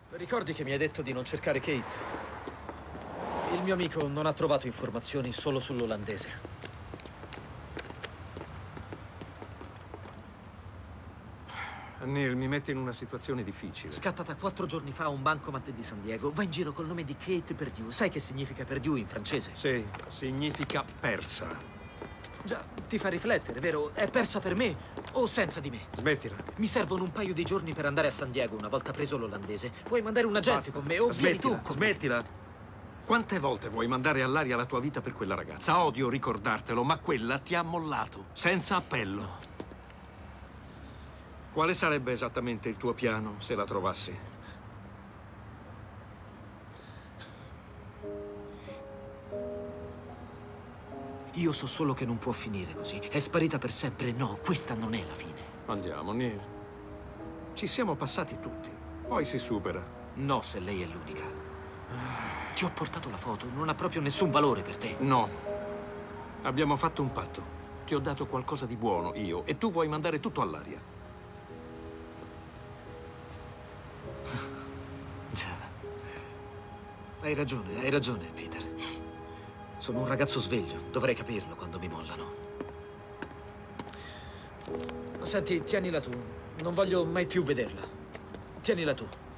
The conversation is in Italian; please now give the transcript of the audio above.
Ricordi che mi hai detto di non cercare Kate? Il mio amico non ha trovato informazioni solo sull'olandese. Neil, mi metti in una situazione difficile. Scattata 4 giorni fa a un bancomat di San Diego. Va in giro col nome di Kate Perdue. Sai che significa Perdue in francese? Sì, significa persa. Già, ti fa riflettere, vero? È persa per me o senza di me? Smettila. Mi servono un paio di giorni per andare a San Diego una volta preso l'olandese. Puoi mandare un agente con me o vieni tu con me? Smettila. Quante volte vuoi mandare all'aria la tua vita per quella ragazza? Odio ricordartelo, ma quella ti ha mollato, senza appello. Quale sarebbe esattamente il tuo piano se la trovassi? Io so solo che non può finire così. È sparita per sempre. No, questa non è la fine. Andiamo, Neil. Ci siamo passati tutti. Poi si supera. No, se lei è l'unica. Ti ho portato la foto. Non ha proprio nessun valore per te. No. Abbiamo fatto un patto. Ti ho dato qualcosa di buono, io, e tu vuoi mandare tutto all'aria. Già. Hai ragione, Peter. Sono un ragazzo sveglio. Dovrei capirlo quando mi mollano. Senti, tienila tu. Non voglio mai più vederla. Tienila tu.